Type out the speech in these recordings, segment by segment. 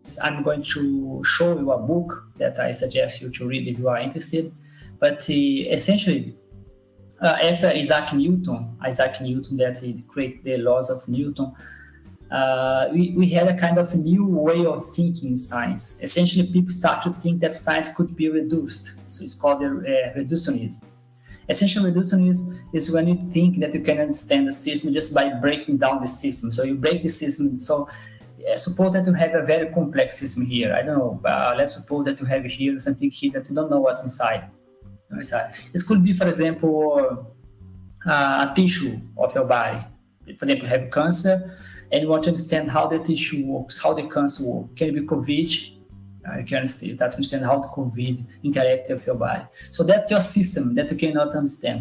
I'm going to show you a book that I suggest you to read if you are interested. But essentially, after Isaac Newton that he created the laws of Newton, we had a kind of new way of thinking in science. Essentially, people start to think that science could be reduced. So it's called reductionism. Essentially, reductionism is when you think that you can understand the system just by breaking down the system. So you break the system. So suppose that you have a very complex system here. I don't know. Let's suppose that you have here something here that you don't know what's inside. It could be, for example, a tissue of your body. For example, you have cancer, and you want to understand how the tissue works, how the cancer works. Can it be COVID? You can understand how the COVID interacts with your body. So that's your system that you cannot understand.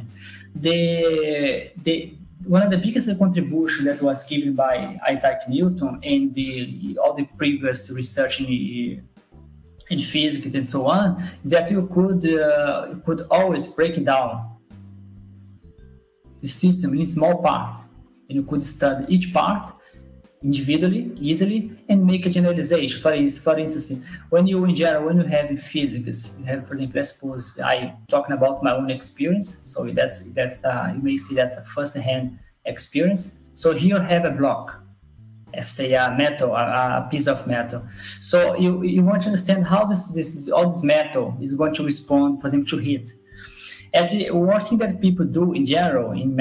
One of the biggest contributions that was given by Isaac Newton and all the previous research in physics and so on is that you could always break down the system in small parts, and you could study each part individually, easily, and make a generalization. For instance, when you have physics, you have, for example, let's suppose I'm talking about my own experience. So that's you may see that's a first-hand experience. So here I have a block, let's say a metal, a piece of metal. So you want to understand how all this metal is going to respond, for example, to heat. As one thing that people do in general in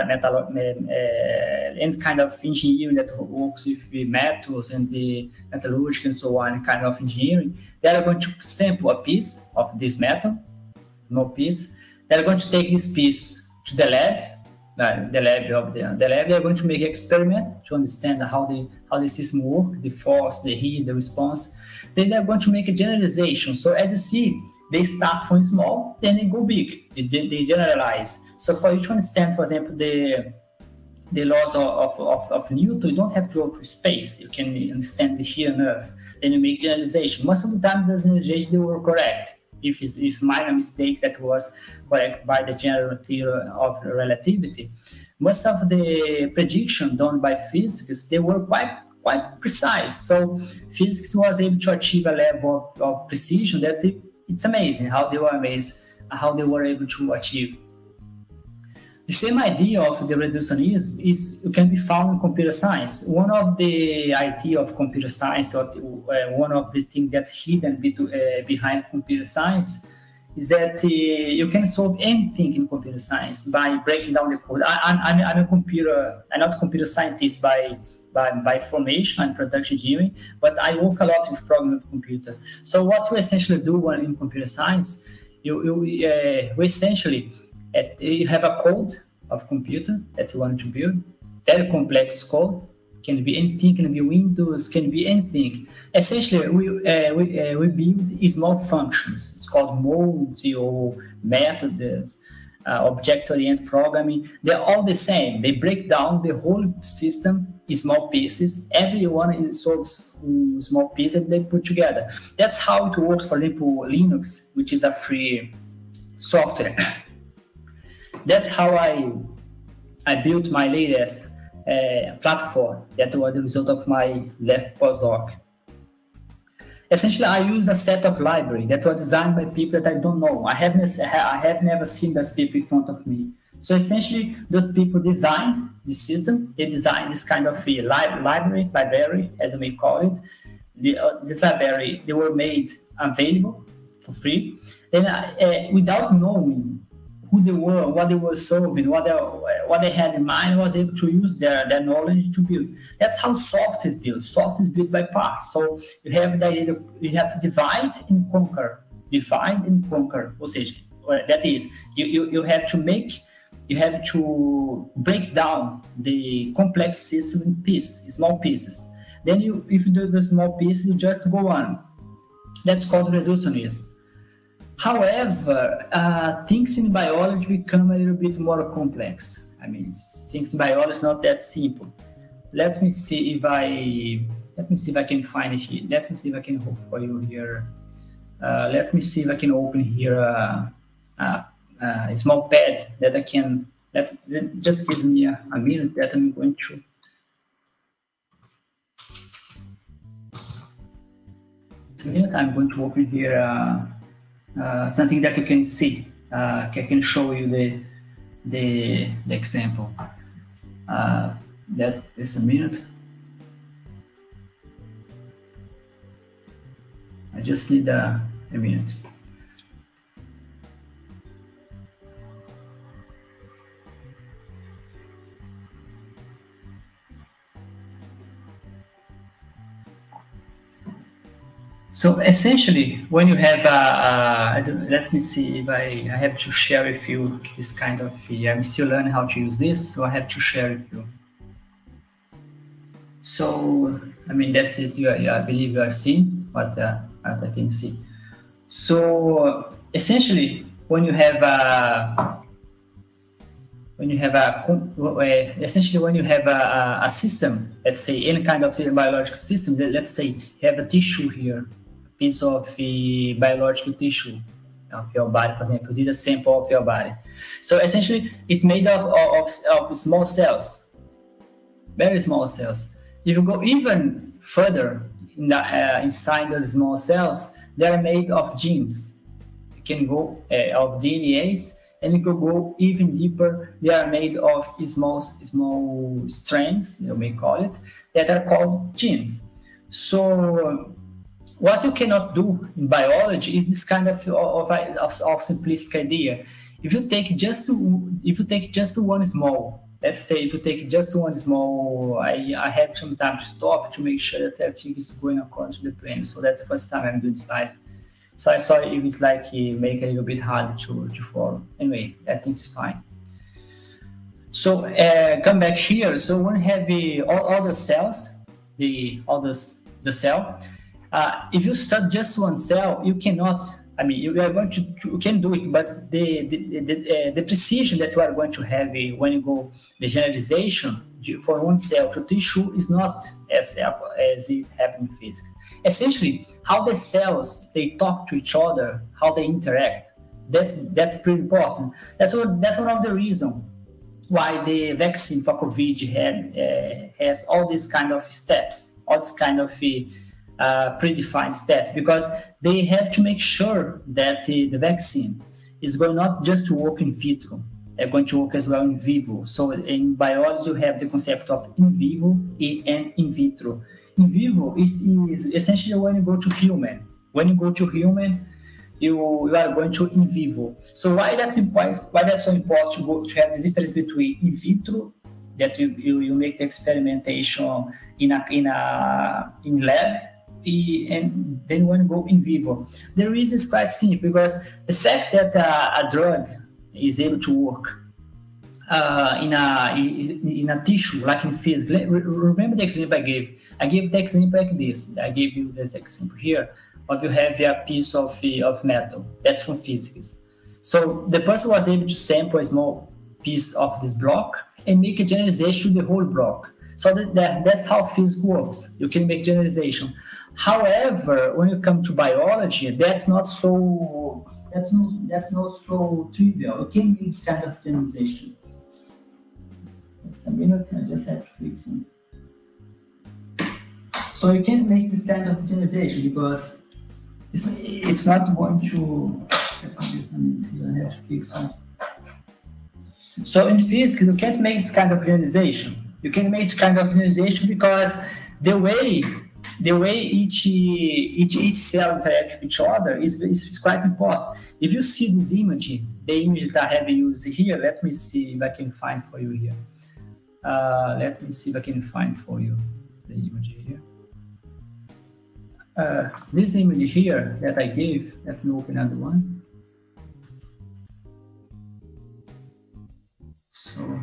any kind of engineering that works with the metals and the metallurgy and so on, kind of engineering, they are going to sample a piece of this metal, small piece. They are going to take this piece to the lab. They are going to make an experiment to understand how the system works, the force, the heat, the response. Then they are going to make a generalization. So as you see, they start from small, then they go big. They generalize. So for you to understand, for example, the laws of Newton, you don't have to go to space. You can understand the here and earth. Then you make generalization. Most of the time, the generalization, they were correct. If minor mistake that was correct by the general theory of relativity. Most of the prediction done by physics, they were quite precise. So physics was able to achieve a level of precision that it's amazing how they were able to achieve. The same idea of the reductionism can be found in computer science. One of the idea of computer science, or one of the things that's hidden behind computer science, is that you can solve anything in computer science by breaking down the code. I'm not a computer scientist by formation and production engineering, but I work a lot with programming computer. So what we essentially do in computer science, we essentially you have a code of computer that you want to build, very complex code. Can be anything, can be Windows, can be anything. Essentially, we build small functions. It's called modes or methods, object-oriented programming. They're all the same. They break down the whole system in small pieces. Everyone solves small pieces they put together. That's how it works. For example, Linux, which is a free software. That's how I built my latest platform. That was the result of my last postdoc. Essentially, I use a set of libraries that were designed by people that I don't know. I have never seen those people in front of me. So essentially, those people designed the system. They designed this kind of library, as you may call it. This library, they were made available for free. Then, without knowing who they were, what they were solving, what they had in mind, was able to use their knowledge to build. That's how software is built. Software is built by parts. So you have the idea you have to divide and conquer. Ou seja, that is, you have to break down the complex system in small pieces. Then if you do the small pieces, you just go on. That's called reductionism. However, things in biology become a little bit more complex. I mean, things in biology is not that simple. Let me see if I can find it here. Let me see if I can hope for you here. Let me see if I can open here a small pad that I can. Just give me a minute that I'm going to. minute, I'm going to open here something that you can see. I can show you the example. That is a minute. I just need a minute. So essentially, when you have let me see if I have to share with you this kind of, I'm still learning how to use this, so I have to share with you. So, I mean, that's it. I believe you are seeing what I can see. So essentially, when you have a system, let's say any kind of biological system, let's say you have a tissue here, piece of the biological tissue of your body, for example, you did a sample of your body. So essentially, it's made of small cells, very small cells. If you go even further inside those small cells, they are made of genes. You can go of DNAs, and you can go even deeper. They are made of small strands, you may call it, that are called genes. So what you cannot do in biology is this kind of simplistic idea. If you take just one small, let's say if you take just one small, I have some time to stop to make sure that everything is going according to the plan. So that's the first time I'm doing this slide. So I saw it was like make it a little bit hard to follow. Anyway, I think it's fine. So come back here. So when you have all the cells, the cell. If you start just one cell, you cannot. I mean, you are going you can do it, but the precision that you are going to have when you go the generalization for one cell to tissue is not as it happens in physics. Essentially, how the cells they talk to each other, how they interact, that's pretty important. That's one of the reasons why the vaccine for COVID has all these kind of steps, all this kind of predefined steps, because they have to make sure that the vaccine is going not just to work in vitro, they're going to work as well in vivo. So in biology, you have the concept of in vivo and in vitro. In vivo is essentially when you go to human. When you go to human, you are going to in vivo. So why that's important? Why that's so important to have the difference between in vitro, that you make the experimentation in lab, and then when you go in vivo. The reason is quite simple, because the fact that a drug is able to work in a tissue, like in physics. Remember the example I gave? I gave the example like this. I gave you this example here, of you have a piece of metal. That's from physics. So the person was able to sample a small piece of this block and make a generalization to the whole block. So that's how physics works. You can make generalization. However, when you come to biology, that's not so trivial. You can make this kind of generalization. Just a minute, I just have to fix it. So you can't make this kind of generalization because it's not going to. I have to fix it. So in physics, you can't make this kind of generalization. You can make this kind of generalization because the way each cell interacts with each other is quite important. If you see this image, the image that I have used here, let me see if I can find for you here. Let me see if I can find for you the image here. This image here that I gave, let me open another one. So,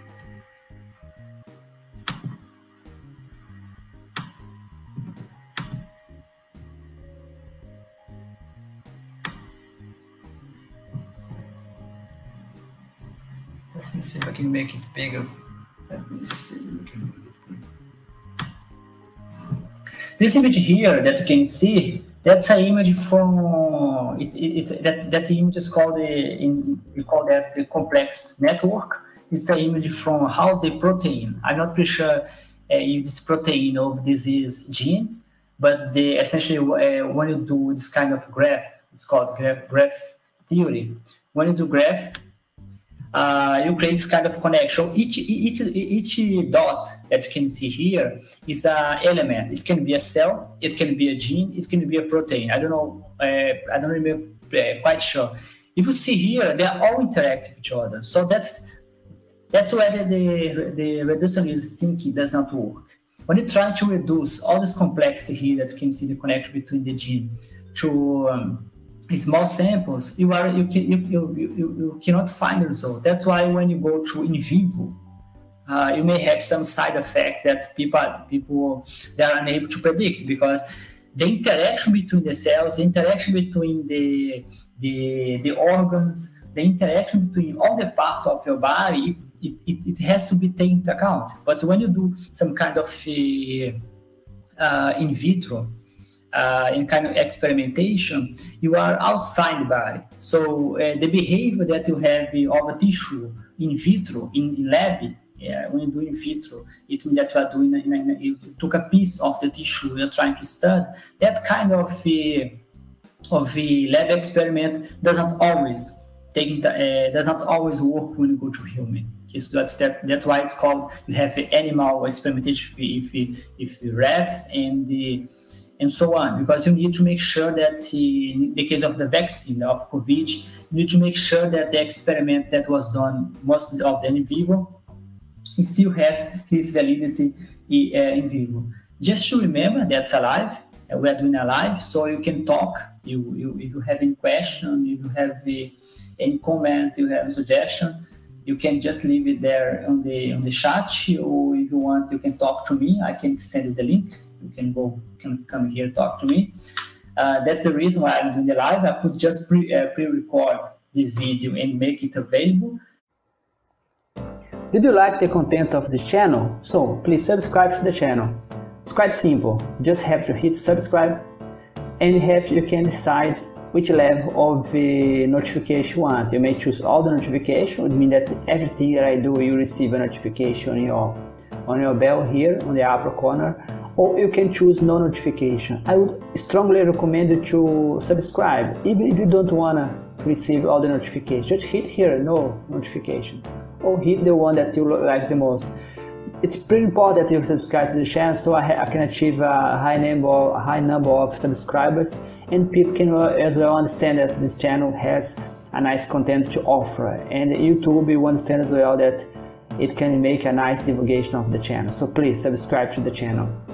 let me see if I can make it bigger. Let me see if I can make it bigger. This image here that you can see, that's an image from that image is called we call that the complex network. It's an image from how the protein. I'm not pretty sure if this protein of this is genes, but essentially when you do this kind of graph, it's called graph theory. When you do graph, you create this kind of connection. Each dot that you can see here is an element. It can be a cell, it can be a gene, it can be a protein. I don't know. I don't remember quite sure. If you see here, they are all interact with each other. So that's why the reductionist thinking does not work. When you try to reduce all this complexity here that you can see the connection between the gene to small samples, you cannot find the result. That's why when you go to in vivo, you may have some side effect that people they are unable to predict, because the interaction between the cells, the interaction between the organs, the interaction between all the parts of your body, it has to be taken into account. But when you do some kind of in vitro, in kind of experimentation, you are outside the body. So the behavior that you have of a tissue in vitro, in lab, when you do in vitro, it means that you are doing, you took a piece of the tissue you're trying to study. That kind of lab experiment does not always work when you go to human. That's why it's called, you have animal experimentation with rats and so on, because you need to make sure that in the case of the vaccine of COVID, you need to make sure that the experiment that was done, most of the in vivo, it still has its validity in vivo. Just to remember that's alive, we are doing a live, so you can talk. If you have any question, if you have any comment, you have a suggestion, you can just leave it there on the chat, or if you want, you can talk to me. I can send you the link. You can come here, talk to me. That's the reason why I'm doing the live. I could just pre-record this video and make it available. Did you like the content of this channel? So please subscribe to the channel. It's quite simple. You just have to hit subscribe, and you can decide which level of notification you want. You may choose all the notification, which means that everything that I do, you receive a notification on your bell here on the upper corner. Or you can choose no notification. I would strongly recommend you to subscribe, even if you don't want to receive all the notifications. Just hit here, no notification, or hit the one that you like the most. It's pretty important that you subscribe to the channel, so I can achieve a high number of subscribers, and people can as well understand that this channel has a nice content to offer, and YouTube will understand as well that it can make a nice divulgation of the channel. So please subscribe to the channel.